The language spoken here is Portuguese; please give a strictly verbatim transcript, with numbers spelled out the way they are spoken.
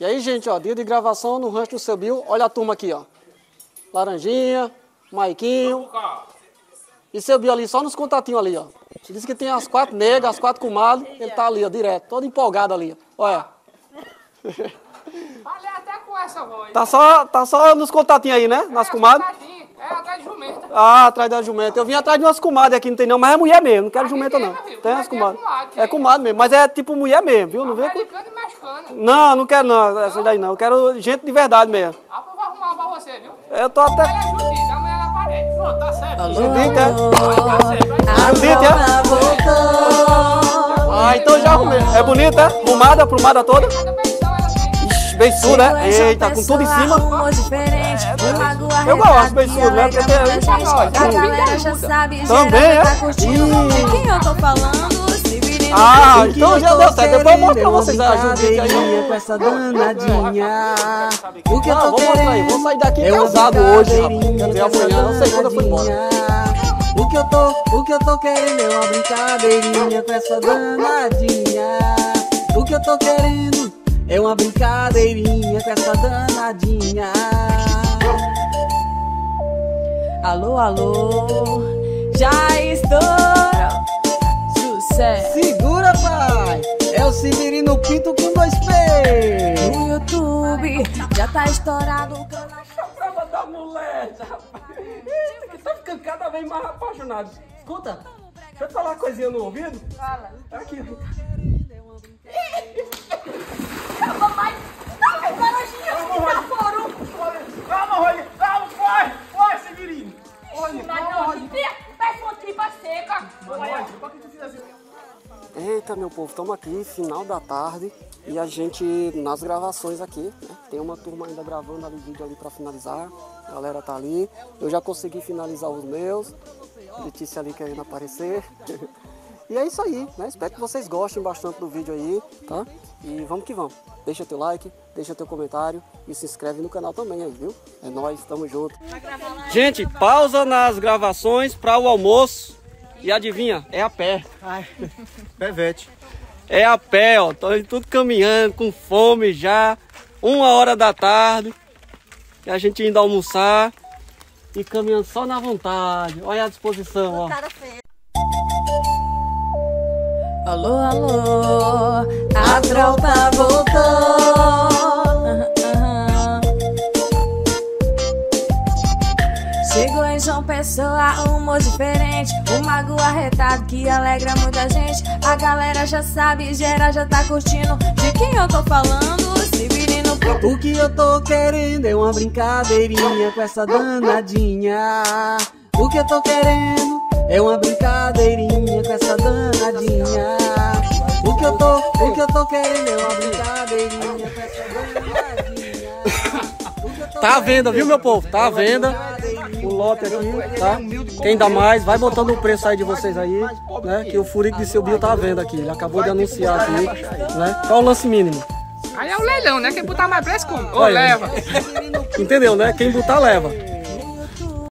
E aí, gente, ó, dia de gravação no rancho do Seu Bill. Olha a turma aqui, ó. Laranjinha, Maiquinho. E Seu Bill ali, só nos contatinhos ali, ó. Diz que tem as quatro negas, as quatro comadres. Ele tá ali, ó, direto, todo empolgado ali, ó. Olha. Falei até com essa voz. Tá só, tá só nos contatinhos aí, né? Nas é, comadres. É, atrás de jumenta. Ah, atrás da jumenta. Eu vim atrás de umas comadres aqui, não tem não, mas é mulher mesmo, não quero aqui jumenta tem, não. Filho, tem as comadres. É, é comadre mesmo, mas é tipo mulher mesmo, viu? Não vem com... Americana e mexicana. Não, não quero não, essa daí não. Eu quero gente de verdade mesmo. Ah, eu vou arrumar pra você, viu? Eu tô até... Ela é Judite, amanhã na parede. Pô, tá certo. Judite, é? Tá certo. Judite, é? Ah, então já arrumei. É bonita, é? Plumada, plumada toda? Beiçudo, né? Eita, com tudo em cima. Eu gosto, beiçudo, né? Porque tem aí pra nós. Também, é? Quem eu tô falando? Ah, então já deu certo. Depois eu mostro pra vocês a Judite aí. Com essa danadinha. O que eu Não, tô vou mostrar aí. Vou sair daqui casado hoje, rapaz. Quer dizer, amanhã, não sei quando eu fui embora. O que eu tô, o que eu tô querendo é uma brincadeirinha com essa danadinha. O que eu tô querendo é uma brincadeirinha com essa danadinha. Alô, alô, já estourou. Sucesso. Segura, pai! É o Severino Pinto com dois P. No YouTube já tá estourado o canal. Chapa da mulher, rapaz. Você tá ficando cada vez mais apaixonado. Escuta, deixa eu te falar uma coisinha no ouvido. Fala. Aqui. Calma, mais. Calma, laranjinha. Calma, foro. Calma, Rony. Calma, vai. Vai, Severino. Olha, calma, Rony. Parece uma tripa seca. Eita, meu povo, estamos aqui, final da tarde. E a gente, nas gravações aqui, né? Tem uma turma ainda gravando ali vídeo ali para finalizar. A galera tá ali. Eu já consegui finalizar os meus. Letícia ali querendo aparecer. E é isso aí, né? Espero que vocês gostem bastante do vídeo aí, tá? E vamos que vamos. Deixa teu like, deixa teu comentário e se inscreve no canal também aí, viu? É nóis, tamo junto. Gente, pausa nas gravações para o almoço. E adivinha? É a pé. Ai, pevete. É a pé, ó. Tô tudo caminhando, com fome já. Uma hora da tarde. E a gente indo almoçar. E caminhando só na vontade. Olha a disposição, ó. Alô, alô, a tropa voltou. Chegou em João Pessoa, um humor diferente, um mago arretado que alegra muita gente. A galera já sabe, geral já tá curtindo. De quem eu tô falando? Severino Pinto. O que eu tô querendo é uma brincadeirinha com essa danadinha. O que eu tô querendo é uma brincadeirinha com essa danadinha. O que eu tô, o que eu tô querendo é uma brincadeirinha com essa danadinha. Tá à venda, viu, meu povo? Tá à venda. O lote aqui, tá? Quem dá mais, vai botando o preço aí de vocês aí, né? Que o Furico de Seu Bill tá à venda aqui. Ele acabou de anunciar aqui, né? Qual o lance mínimo? Aí é o leilão, né? Quem botar mais preço, como? Ou leva. Entendeu, né? Quem botar, leva.